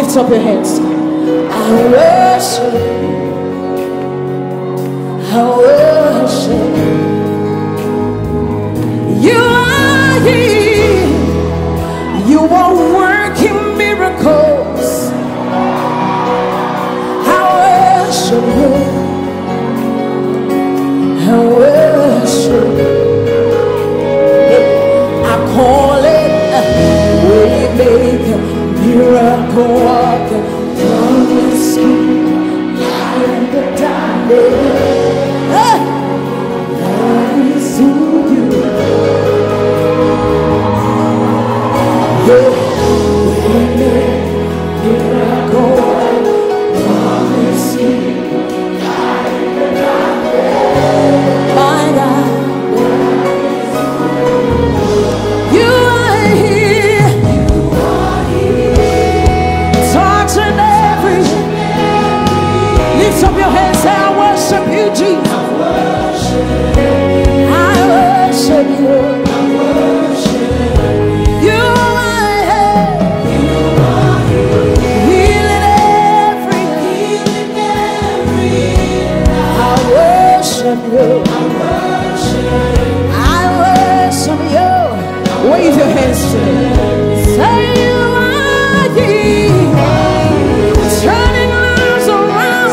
Lift up your hands. I worship, I worship. You are here. You are working miracles. I worship you. I worship. I call it a waymaker, miracle worker, promise keeper, light in the darkness. That is who you are. Waymaker, miracle worker, promise keeper, light in the darkness. My God. Lift up your hands, say, I worship you, Jesus. I worship you. I worship you. You are here. Healing every. I worship you. I worship you. Wave your hands to me. Say you are here. Turning lives around.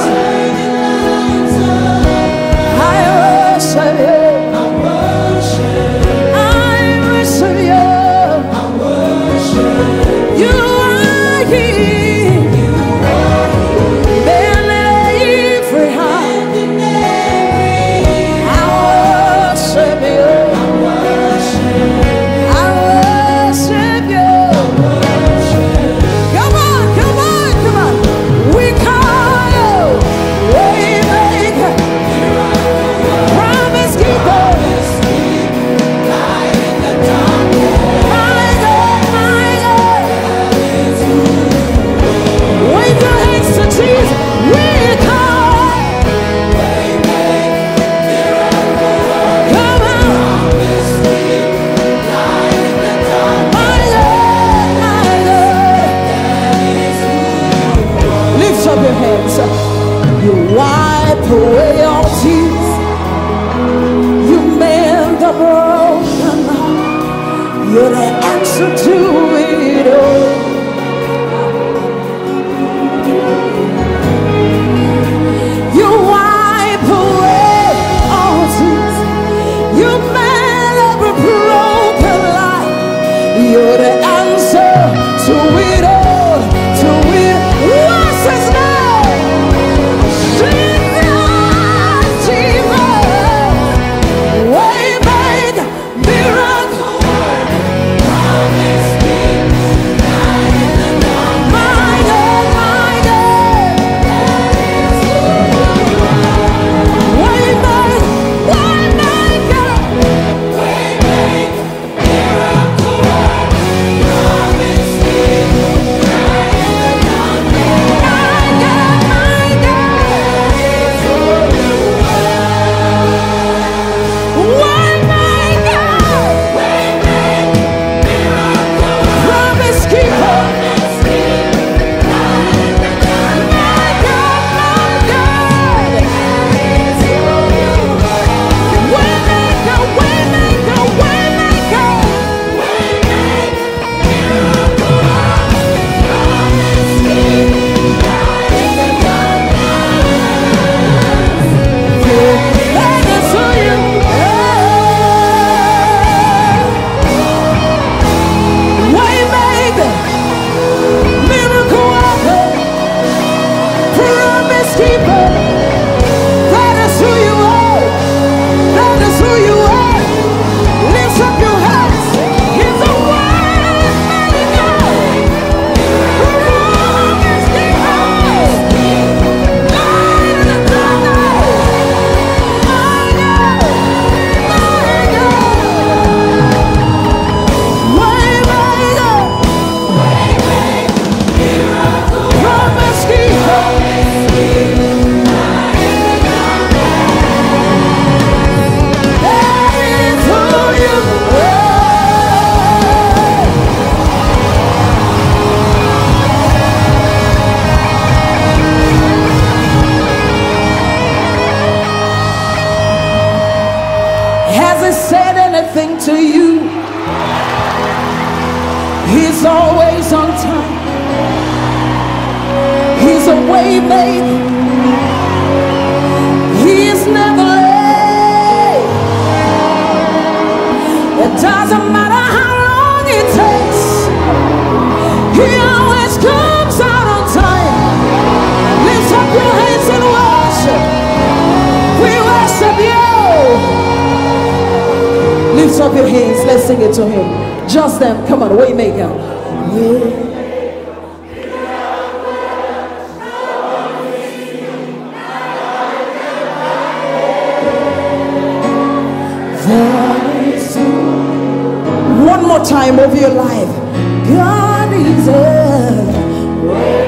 You wipe away all tears. You mend the broken heart. You're the answer to it all. You wipe away all tears. You mend every broken life. You're the answer to it all. To it. What's his name? He's always on time. He's a way maker. He is never late. It doesn't matter how long it takes. He always comes out on time. Lift up your hands and worship. We worship you. Lift up your hands. Let's sing it to him. Just them. Come on, Waymaker. Yeah. One more time over your life. God is a